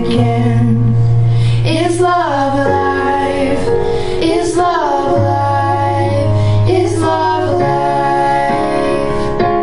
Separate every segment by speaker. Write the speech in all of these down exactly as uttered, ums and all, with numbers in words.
Speaker 1: Veeken. Is love alive? Is love alive? Is love alive?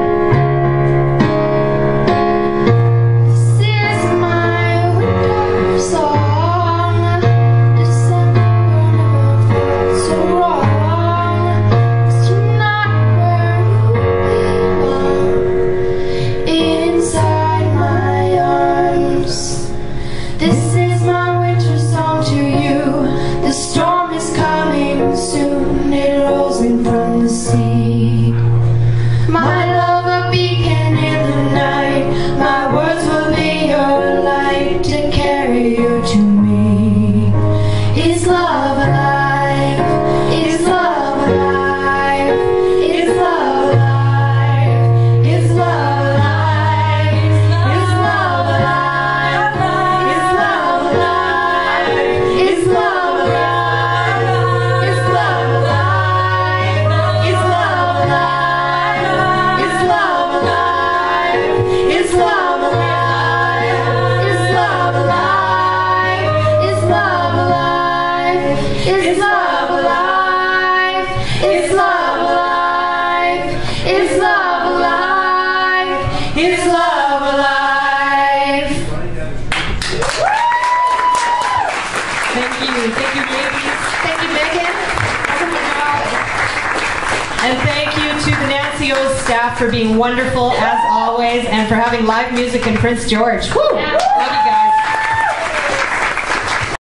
Speaker 1: This is my winter song. December never felt so wrong. 'Cause you're not where you belong. Inside my arms. This is my winter song to you. The storm is coming soon. It rolls in from the sea. My love, a beacon in the night. My words will be your light to carry you to me. Is love alive? Is love alive? Is love alive? Is love alive? Is love alive? Is love alive? Is love alive? Is love alive? Is love alive? Is love alive? Is love alive? Is love alive? Is love alive? Is love alive? Is love alive? Is love alive? Is love alive?
Speaker 2: Thank you. Thank you, ladies.
Speaker 1: Thank you, Megan.
Speaker 2: And thank you to the Nancy O's staff for being wonderful as always and for having live music in Prince George. Woo! Love you guys.